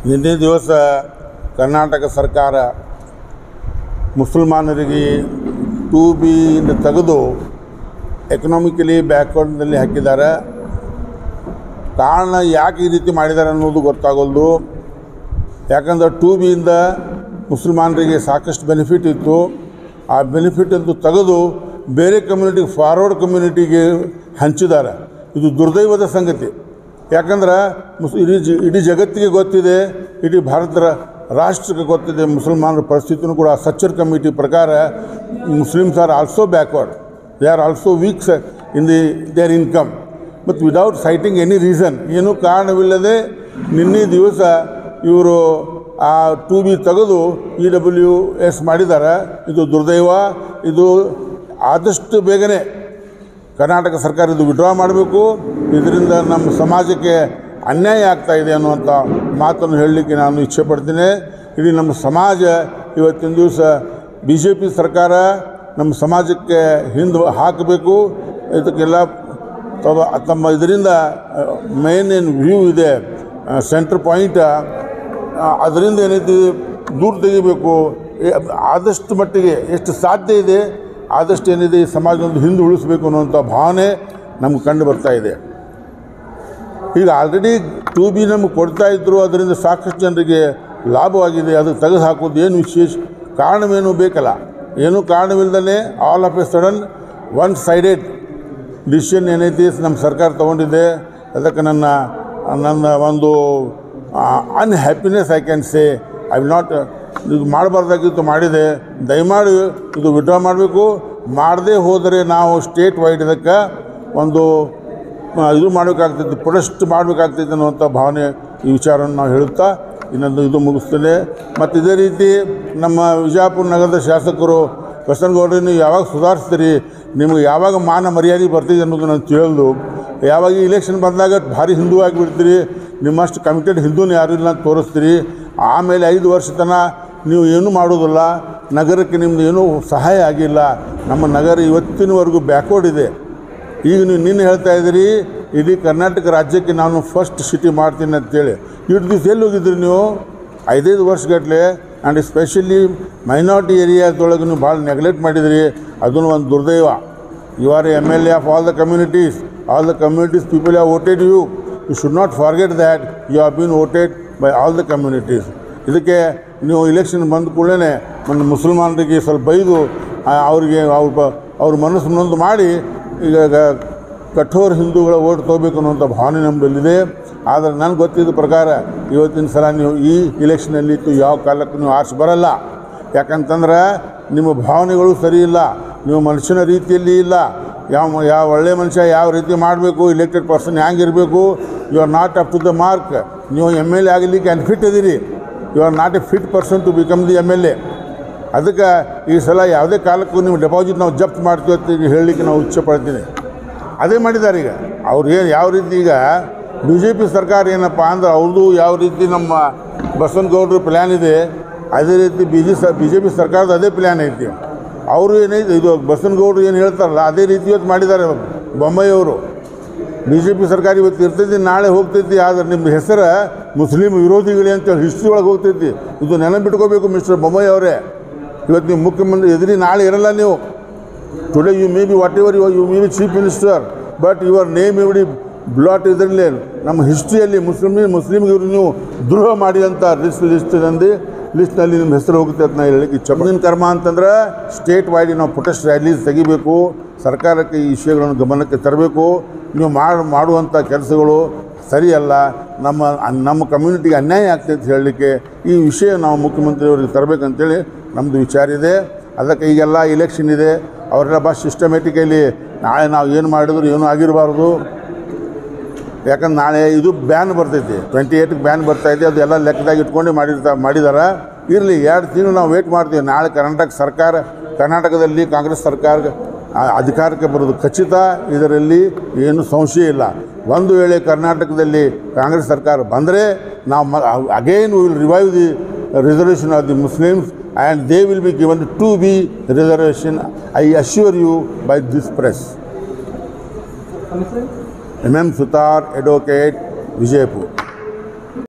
ನಿನ್ನೆ ದಿವಸ ಕರ್ನಾಟಕ ಸರ್ಕಾರ ಮುಸಲ್ಮಾನರಿಗೆ 2B ಇಂದ ತೆಗೆದು ಎಕನಾಮಿಕಲಿ ಬ್ಯಾಕ್ವರ್ಡ್ನಲ್ಲಿ ಹಾಕಿದ್ದಾರೆ. ಕಾರಣ ಯಾಕೆ ಈ ರೀತಿ ಮಾಡಿದ್ದಾರೆ ಅನ್ನೋದು ಗೊತ್ತಾಗೋದು. ಯಾಕಂದ್ರೆ 2B ಇಂದ ಮುಸಲ್ಮಾನರಿಗೆ ಸಾಕಷ್ಟು ಬೆನಿಫಿಟ್ ಇತ್ತು. ಆ ಬೆನಿಫಿಟನ್ನು ತೆಗೆದು ಬೇರೆ ಕಮ್ಯುನಿಟಿಗೆ, ಫಾರ್ವರ್ಡ್ ಕಮ್ಯುನಿಟಿಗೆ ಹಂಚಿದ್ದಾರೆ. ಇದು ದುರ್ದೈವದ ಸಂಗತಿ. ಯಾಕಂದ್ರೆ ಇಡೀ ಜಗತ್ತಿಗೆ ಗೊತ್ತಿದೆ, ಇಡೀ ಭಾರತ ರಾಷ್ಟ್ರಕ್ಕೆ ಗೊತ್ತಿದೆ ಮುಸಲ್ಮಾನರ ಪರಿಸ್ಥಿತಿನೂ ಕೂಡ. ಸಚ್ಚರ್ ಕಮಿಟಿ ಪ್ರಕಾರ Muslims are also backward, they are also weaks in their income. ಮತ್ತು ವಿದೌಟ್ ಸೈಟಿಂಗ್ ಎನಿ ರೀಸನ್, ಏನೂ ಕಾರಣವಿಲ್ಲದೆ ನಿನ್ನೆ ದಿವಸ ಇವರು ಆ 2B ತೆಗೆದು EWS ಮಾಡಿದ್ದಾರೆ. ಇದು ದುರ್ದೈವ. ಇದು ಆದಷ್ಟು ಬೇಗನೆ ಕರ್ನಾಟಕ ಸರ್ಕಾರ ಇದು ವಿಡ್ರಾ ಮಾಡಬೇಕು. ಇದರಿಂದ ನಮ್ಮ ಸಮಾಜಕ್ಕೆ ಅನ್ಯಾಯ ಆಗ್ತಾಯಿದೆ ಅನ್ನುವಂಥ ಮಾತನ್ನು ಹೇಳಲಿಕ್ಕೆ ನಾನು ಇಚ್ಛೆ ಪಡ್ತೀನಿ. ಇಡೀ ನಮ್ಮ ಸಮಾಜ ಇವತ್ತಿನ ದಿವಸ BJP ಸರ್ಕಾರ ನಮ್ಮ ಸಮಾಜಕ್ಕೆ ಹಿಂದೆ ಹಾಕಬೇಕು. ಇದಕ್ಕೆಲ್ಲ ತಮ್ಮ ಇದರಿಂದ ಮೇನ್ ಏನು ವ್ಯೂ ಇದೆ, ಸೆಂಟ್ರ್ ಪಾಯಿಂಟ್, ಅದರಿಂದ ಏನೈತಿ ದೂರ ತೆಗಿಬೇಕು. ಆದಷ್ಟು ಮಟ್ಟಿಗೆ ಎಷ್ಟು ಸಾಧ್ಯ ಇದೆ ಆದಷ್ಟು ಏನಿದೆ ಈ ಸಮಾಜವನ್ನು ಹಿಂದೆ ಉಳಿಸಬೇಕು ಅನ್ನುವಂಥ ಭಾವನೆ ನಮ್ಗೆ ಕಂಡು ಬರ್ತಾಯಿದೆ. ಈಗ ಆಲ್ರೆಡಿ 2B ನಮಗೆ ಕೊಡ್ತಾಯಿದ್ರು, ಅದರಿಂದ ಸಾಕಷ್ಟು ಜನರಿಗೆ ಲಾಭವಾಗಿದೆ. ಅದಕ್ಕೆ ತೆಗೆದು ಹಾಕೋದು ಏನು ವಿಶೇಷ ಕಾರಣವೇನು ಬೇಕಲ್ಲ. ಏನೂ ಕಾರಣವಿಲ್ಲದೇ all of a sudden one sided decision ಏನೈತಿ ನಮ್ಮ ಸರ್ಕಾರ ತೊಗೊಂಡಿದೆ. ಅದಕ್ಕೆ ನನ್ನ ಒಂದು unhappiness I can say. I will not, ಇದು ಮಾಡಬಾರ್ದಾಗಿತ್ತು, ಮಾಡಿದೆ. ದಯಮಾಡಿ ಇದು ವಿಡ್ರಾ ಮಾಡಬೇಕು. ಮಾಡದೇ ಹೋದರೆ ನಾವು ಸ್ಟೇಟ್ ವೈಡ್ ಇದಕ್ಕೆ ಒಂದು ಇದು ಮಾಡಬೇಕಾಗ್ತೈತಿ, ಪ್ರೊಟೆಸ್ಟ್ ಮಾಡಬೇಕಾಗ್ತೈತೆ ಅನ್ನುವಂಥ ಭಾವನೆ, ಈ ವಿಚಾರವನ್ನು ನಾವು ಹೇಳುತ್ತಾ ಇನ್ನೊಂದು ಇದು ಮುಗಿಸ್ತೇನೆ. ಮತ್ತು ಇದೇ ರೀತಿ ನಮ್ಮ ವಿಜಯಪುರ ನಗರದ ಶಾಸಕರು ಬಸನಗೌಡರನ್ನು ಯಾವಾಗ ಸುಧಾರಿಸ್ತೀರಿ, ನಿಮಗೆ ಯಾವಾಗ ಮಾನ ಮರ್ಯಾದೆ ಬರ್ತಿದೆ ಅನ್ನೋದು ನಾನು ತಿಳಿದು, ಯಾವಾಗ ಇಲೆಕ್ಷನ್ ಬಂದಾಗ ಭಾರಿ ಹಿಂದೂ ಆಗಿಬಿಡ್ತೀರಿ, ನಿಮ್ಮಷ್ಟು ಕಮಿಟೆಡ್ ಹಿಂದೂನ ಯಾರು ಇಲ್ಲ ಅಂತ ತೋರಿಸ್ತೀರಿ. ಆಮೇಲೆ 5 ವರ್ಷ ತನಕ ನೀವು ಏನೂ ಮಾಡೋದಿಲ್ಲ. ನಗರಕ್ಕೆ ನಿಮ್ಮದು ಏನೂ ಸಹಾಯ ಆಗಿಲ್ಲ. ನಮ್ಮ ನಗರ ಇವತ್ತಿನವರೆಗೂ ಬ್ಯಾಕ್ವರ್ಡ್ ಇದೆ. ಈಗ ನೀವು ನಿನ್ನೆ ಹೇಳ್ತಾ ಇದ್ದೀರಿ ಇಡೀ ಕರ್ನಾಟಕ ರಾಜ್ಯಕ್ಕೆ ನಾನು ಫಸ್ಟ್ ಸಿಟಿ ಮಾಡ್ತೀನಿ ಅಂತೇಳಿ. ಇಷ್ಟು ದಿವಸ ಎಲ್ಲಿ ಹೋಗಿದ್ರಿ ನೀವು? 5 ವರ್ಷಗಟ್ಟಲೆ. ಆ್ಯಂಡ್ ಎಸ್ಪೆಷಲಿ ಮೈನಾರಿಟಿ ಏರಿಯಾದೊಳಗೆ ನೀವು ಭಾಳ ನೆಗ್ಲೆಕ್ಟ್ ಮಾಡಿದಿರಿ. ಅದನ್ನು ಒಂದು ದುರ್ದೈವ. You are MLA of all the communities. All the communities people have voted you. You should not forget that you have been voted by all the communities. ಇದಕ್ಕೆ ನೀವು election ಬಂದ ಕೂಡಲೇ ನನ್ನ ಮುಸಲ್ಮಾನರಿಗೆ ಸ್ವಲ್ಪ ಬೈದು ಅವರಿಗೆ ಅವ್ರ ಮನಸ್ಸು ನೊಂದು ಮಾಡಿ ಈಗ ಕಠೋರ ಹಿಂದೂಗಳ ಓಟ್ ತೊಗೋಬೇಕು ಅನ್ನುವಂಥ ಭಾವನೆ ನಮ್ಮಲ್ಲಿದೆ. ಆದರೆ ನನಗೆ ಗೊತ್ತಿದ್ದ ಪ್ರಕಾರ ಇವತ್ತಿನ ಸಲ ನೀವು ಈ ಇಲೆಕ್ಷನಲ್ಲಿ ಯಾವ ಕಾಲಕ್ಕೂ ನೀವು ಆರ್ಸಿ ಬರಲ್ಲ. ಯಾಕಂತಂದ್ರೆ ನಿಮ್ಮ ಭಾವನೆಗಳು ಸರಿ ಇಲ್ಲ, ನೀವು ಮನುಷ್ಯನ ರೀತಿಯಲ್ಲಿ ಇಲ್ಲ. ಯಾವ ಒಳ್ಳೆಯ ಮನುಷ್ಯ ಯಾವ ರೀತಿ ಮಾಡಬೇಕು, ಇಲೆಕ್ಟೆಡ್ ಪರ್ಸನ್ ಹ್ಯಾಂಗಿರಬೇಕು, you are not up to the mark. ನೀವು MLA ಆಗಲಿಕ್ಕೆ ಅನ್ಫಿಟ್ ಇದೀರಿ. You are not a fit person to become the MLA. ಅದಕ್ಕೆ ಈ ಸಲ ಯಾವುದೇ ಕಾಲಕ್ಕೂ ನೀವು ಡೆಪಾಸಿಟ್ ನಾವು ಜಪ್ತ್ ಮಾಡ್ತೀವಿ ಅಂತ ಹೇಳಲಿಕ್ಕೆ ನಾವು ಇಚ್ಛೆ ಪಡ್ತೀನಿ. ಅದೇ ಮಾಡಿದ್ದಾರೆ. ಈಗ ಅವ್ರು ಏನು ಯಾವ ರೀತಿ ಈಗ BJP ಸರ್ಕಾರ ಏನಪ್ಪ ಅಂದ್ರೆ ಅವ್ರದ್ದು ಯಾವ ರೀತಿ ನಮ್ಮ ಬಸವನಗೌಡರ ಪ್ಲ್ಯಾನ್ ಇದೆ, ಅದೇ ರೀತಿ BJP ಸರ್ಕಾರದ ಅದೇ ಪ್ಲ್ಯಾನ್ ಐತಿ. ಅವರು ಏನೈತಿ ಇದು ಬಸವನಗೌಡರು ಏನು ಹೇಳ್ತಾರಲ್ಲ ಅದೇ ರೀತಿ ಇವತ್ತು ಮಾಡಿದ್ದಾರೆ ಬೊಮ್ಮಾಯಿಯವರು. BJP ಸರ್ಕಾರ ಇವತ್ತು ಇರ್ತೈತಿ, ನಾಳೆ ಹೋಗ್ತೈತಿ. ಆದರೆ ನಿಮ್ಮ ಹೆಸರು ಮುಸ್ಲಿಂ ವಿರೋಧಿಗಳೇ ಅಂತೇಳಿ ಹಿಸ್ಟ್ರಿ ಒಳಗೆ ಹೋಗ್ತೈತಿ. ಇದು ನೆನಪಿಟ್ಕೋಬೇಕು ಮಿಸ್ಟರ್ ಬೊಮ್ಮಾಯಿ ಅವರೇ. ಇವತ್ತು ನೀವು ಮುಖ್ಯಮಂತ್ರಿ ಎದುರಿ ನಾಳೆ ಇರಲ್ಲ ನೀವು. Today you may be whatever you may be chief minister, but your name every blot ಇದರಲ್ಲಿ ನಮ್ಮ ಹಿಸ್ಟ್ರಿಯಲ್ಲಿ ಮುಸ್ಲಿಮ್ಗೆ ಇವರು ನೀವು ದ್ರೋಹ ಮಾಡಿದಂಥ ಲಿಸ್ಟ್ನಲ್ಲಿ ನಿಮ್ಮ ಹೆಸರು ಹೋಗುತ್ತೆ ಅಂತ ನಾನು ಹೇಳಲಿಕ್ಕೆ ಇಚ್ಛೆ. ಮುಂದಿನ ಕರ್ಮ ಅಂತಂದ್ರೆ ಸ್ಟೇಟ್ ವೈಡ್ ನಾವು ಪ್ರೊಟೆಸ್ಟ್ ರ್ಯಾಲೀಸ್ ತೆಗಿಬೇಕು. ಸರ್ಕಾರಕ್ಕೆ ಈ ವಿಷಯಗಳನ್ನು ಗಮನಕ್ಕೆ ತರಬೇಕು. ನೀವು ಮಾಡುವಂಥ ಕೆಲಸಗಳು ಸರಿಯಲ್ಲ, ನಮ್ಮ ಕಮ್ಯುನಿಟಿಗೆ ಅನ್ಯಾಯ ಆಗ್ತೈತೆ ಹೇಳಲಿಕ್ಕೆ ಈ ವಿಷಯ ನಾವು ಮುಖ್ಯಮಂತ್ರಿಯವರಿಗೆ ತರಬೇಕಂತೇಳಿ ನಮ್ಮದು ವಿಚಾರ ಇದೆ. ಅದಕ್ಕೆ ಈಗೆಲ್ಲ ಇಲೆಕ್ಷನ್ ಇದೆ, ಅವರೆಲ್ಲ ಭಾಳ ಸಿಸ್ಟಮೆಟಿಕಲಿ ನಾಳೆ ನಾವು ಏನು ಮಾಡಿದ್ರು ಏನೂ ಆಗಿರಬಾರ್ದು. ಯಾಕಂದ್ರೆ ನಾಳೆ ಇದು ಬ್ಯಾನ್ ಬರ್ತೈತಿ, 28ಕ್ಕೆ ಬ್ಯಾನ್ ಬರ್ತಾಯಿದೆ. ಅದು ಎಲ್ಲ ಲೆಕ್ಕದಾಗಿ ಇಟ್ಕೊಂಡು ಮಾಡಿದ್ದಾರೆ. ಇರಲಿ, 2 ತಿಂಗಳು ನಾವು ವೇಟ್ ಮಾಡ್ತೀವಿ. ನಾಳೆ ಕರ್ನಾಟಕದಲ್ಲಿ ಕಾಂಗ್ರೆಸ್ ಸರ್ಕಾರ ಅಧಿಕಾರಕ್ಕೆ ಬರೋದು ಖಚಿತ, ಇದರಲ್ಲಿ ಏನು ಸಂಶಯ ಇಲ್ಲ. ಒಂದು ವೇಳೆ ಕರ್ನಾಟಕದಲ್ಲಿ ಕಾಂಗ್ರೆಸ್ ಸರ್ಕಾರ ಬಂದರೆ ನಾವು again we will revive the reservation of the Muslims and they will be given 2B reservation, I assure you, by this press. MM Sutar, Advocate, Vijaypur.